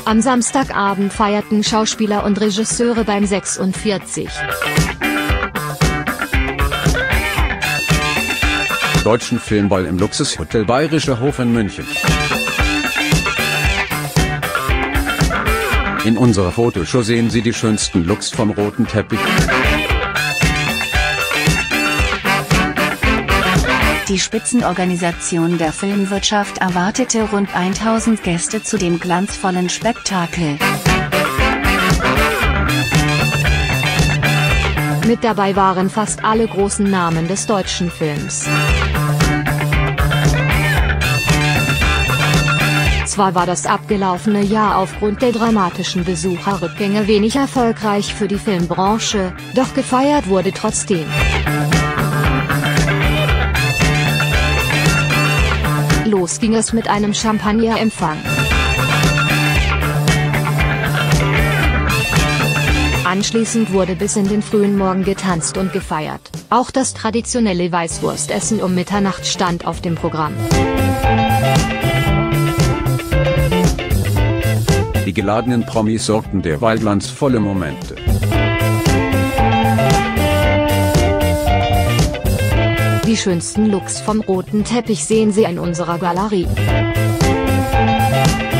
Am Samstagabend feierten Schauspieler und Regisseure beim 46. Deutschen Filmball im Luxushotel Bayerischer Hof in München. In unserer Fotoshow sehen Sie die schönsten Looks vom roten Teppich. Die Spitzenorganisation der Filmwirtschaft erwartete rund 1000 Gäste zu dem glanzvollen Spektakel. Mit dabei waren fast alle großen Namen des deutschen Films. Zwar war das abgelaufene Jahr aufgrund der dramatischen Besucherrückgänge wenig erfolgreich für die Filmbranche, doch gefeiert wurde trotzdem. Los ging es mit einem Champagnerempfang. Anschließend wurde bis in den frühen Morgen getanzt und gefeiert. Auch das traditionelle Weißwurstessen um Mitternacht stand auf dem Programm. Die geladenen Promis sorgten derweil glanzvolle Momente. Die schönsten Looks vom roten Teppich sehen Sie in unserer Galerie.